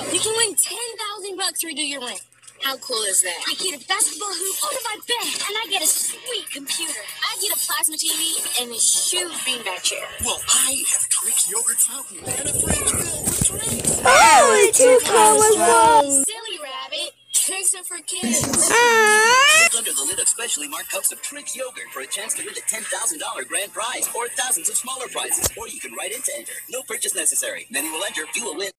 You can win $10,000 to redo your rent. How cool is that? I get a basketball hoop under my bed, and I get a sweet computer. I get a plasma TV and a shoe beanbag chair. Well, I have Trix yogurt fountain and a fridge filled with Trix. Oh, it's too colorful. Silly rabbit. Trix are for kids. Look under the lid of specially marked cups of Trix yogurt for a chance to win the $10,000 grand prize or thousands of smaller prizes. Or you can write in to enter. No purchase necessary. Then you will enter. You will win.